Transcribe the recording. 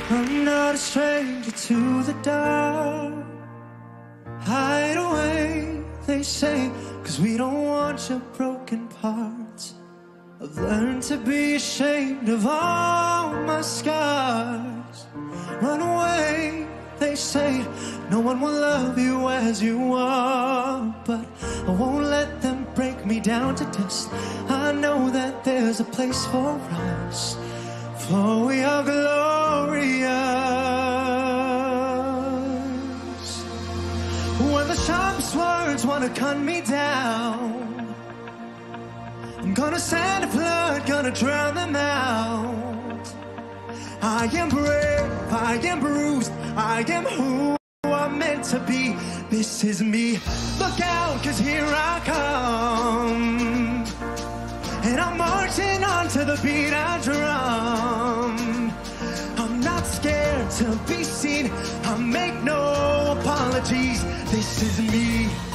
I'm not a stranger to the dark. Hide away, they say, 'cause we don't want your broken parts. I've learned to be ashamed of all my scars. Run away, they say, no one will love you as you are. But I won't let them break me down to dust. I know that there's a place for us, for we are glorious. When the sharpest words want to cut me down, I'm gonna send a flood, gonna drown them out. I am brave, I am bruised, I am who I'm meant to be. This is me. Look out, 'cause here I come, and I'm marching on to the beat I drum. I'm not scared to be seen, I make no apologies. This is me.